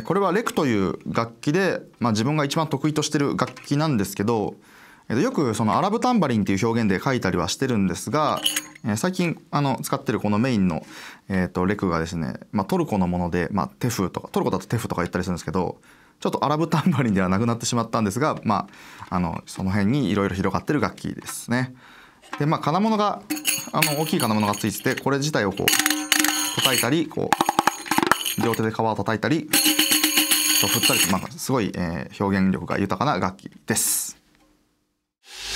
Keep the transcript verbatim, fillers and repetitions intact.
これはレクという楽器で、まあ、自分が一番得意としてる楽器なんですけど、よくそのアラブタンバリンっていう表現で書いたりはしてるんですが、最近あの使ってるこのメインの、えー、とレクがですね、まあ、トルコのもので、まあ、テフとかトルコだとテフとか言ったりするんですけど、ちょっとアラブタンバリンではなくなってしまったんですが、まあ、あのその辺にいろいろ広がってる楽器ですね。でまあ金物があの大きい金物がついてて、これ自体をこう叩いたり、こう両手で皮を叩いたりと振ったりと、まあ、すごい、えー、表現力が豊かな楽器です。